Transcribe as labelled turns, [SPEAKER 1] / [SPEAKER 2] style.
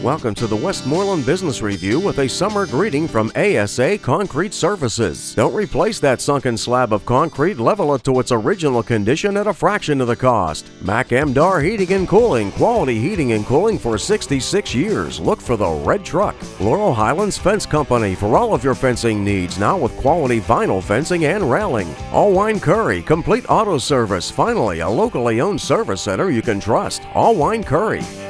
[SPEAKER 1] Welcome to the Westmoreland Business Review with a summer greeting from ASA Concrete Services. Don't replace that sunken slab of concrete, level it to its original condition at a fraction of the cost. Mac Amdar Heating and Cooling, quality heating and cooling for 66 years. Look for the red truck. Laurel Highlands Fence Company for all of your fencing needs, now with quality vinyl fencing and railing. Allwine Curry, complete auto service. Finally, a locally owned service center you can trust. Allwine Curry.